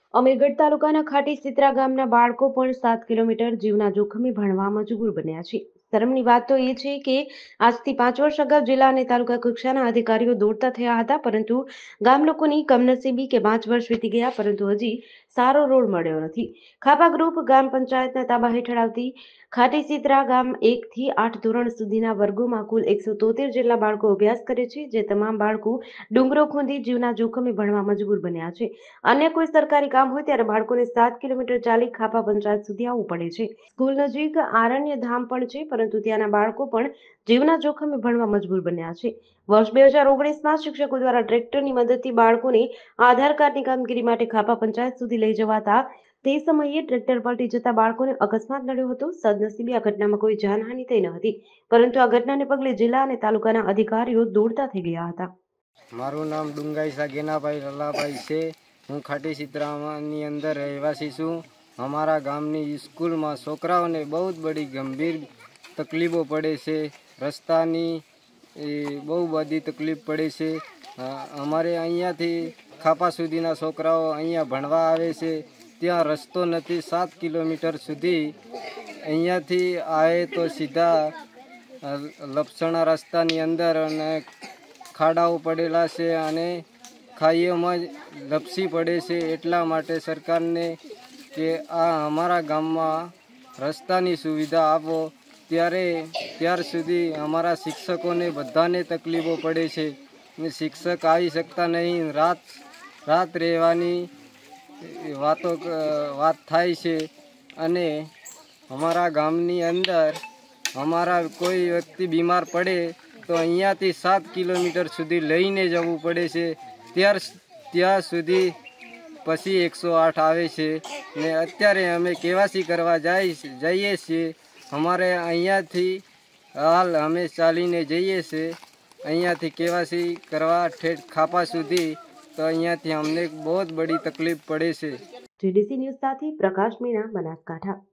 અમીરગઢ તાલુકાના ખાટી સિત્રા ગામના બાળકો પણ 7 કિલોમીટર જીવના જોખમે ભણવા મજબૂર બન્યા છે. શરમની વાત તો એ છે કે આજથી 5 વર્ષ અગાઉ જિલ્લા અને તાલુકા કક્ષાના અધિકારીઓ દોડતા થયા હતા, પરંતુ ગામ લોકોની કમનસીબી કે 5 વર્ષ વીતી ગયા પરંતુ હજી સારો રોડ મળ્યો નથી. ખાપા ગ્રુપ ગ્રામ પંચાયતના તાબા હેઠળ આવતી ખાટી સિત્રા ગામ 1 થી 8 ધોરણ સુધીના વર્ગોમાં કુલ 173 જેટલા બાળકો અભ્યાસ કરે છે, જે તમામ બાળકો ડુંગરો ખૂંદી જીવના જોખમે ભણવા મજબૂર બન્યા છે. અન્ય કોઈ સરકારી કામ હોય ત્યારે બાળકોને 7 કિલોમીટર ચાલી ખાપા પંચાયત સુધી આવવું પડે છે. સ્કૂલ નજીક આરણ્ય ધામ પણ છે, પરંતુ ત્યાંના બાળકો પણ જીવના જોખમે ભણવા મજબૂર બન્યા છે. વર્ષ 2019માં શિક્ષકો દ્વારા ટ્રેક્ટરની મદદથી બાળકોને આધાર કાર્ડની કામગીરી માટે ખાપા પંચાયત સુધી લઈ જવાતા તે સમયે ટ્રેક્ટર પલટી જતા બાળકોને અકસ્માત નડ્યો હતો. સદનસીબે આ ઘટનામાં કોઈ જાનહાનિ થઈ ન હતી, પરંતુ આ ઘટનાને પગલે જિલ્લા અને તાલુકાના અધિકારીઓ દોડતા થઈ ગયા હતા. મારું નામ ડુંગાઈ સાગેનાભાઈ લલાભાઈ છે. હું ખાટી સિત્રાની અંદર રહેવાસી છું. અમારા ગામની સ્કૂલમાં છોકરાઓને બહુ જ બડી ગંભીર તકલીફો પડે છે. રસ્તાની બહુ બધી તકલીફ પડે છે. અમારે અહીંયાથી ખાપા સુધીના છોકરાઓ અહીંયા ભણવા આવે છે, ત્યાં રસ્તો નથી. 7 કિલોમીટર સુધી અહીંયાથી આવે તો સીધા લપસણા રસ્તાની અંદર અને ખાડાઓ પડેલા છે અને ખાઈઓમાં જ લપસી પડે છે. એટલા માટે સરકારને કે આ અમારા ગામમાં રસ્તાની સુવિધા આપો. ત્યાર સુધી અમારા શિક્ષકોને બધાને તકલીફો પડે છે. શિક્ષક આવી શકતા નહીં. રાત રહેવાની વાત થાય છે. અને અમારા ગામની અંદર અમારા કોઈ વ્યક્તિ બીમાર પડે તો અહીંયાથી 7 કિલોમીટર સુધી લઈને જવું પડે છે. ત્યાં સુધી પછી 108 આવે છે ને અત્યારે અમે કેવાસી કરવા જઈએ છીએ. અમારે અહીંયાથી હાલ અમે ચાલીને જઈએ છીએ અહીંયાથી કેવાસી કરવા ઠેઠ ખાપા સુધી, તો અહીંયાથી અમને બહુ જ બડી તકલીફ પડે છે. જીડીસી ન્યૂઝ સાથે પ્રકાશ મીણા, બનાસકાંઠા.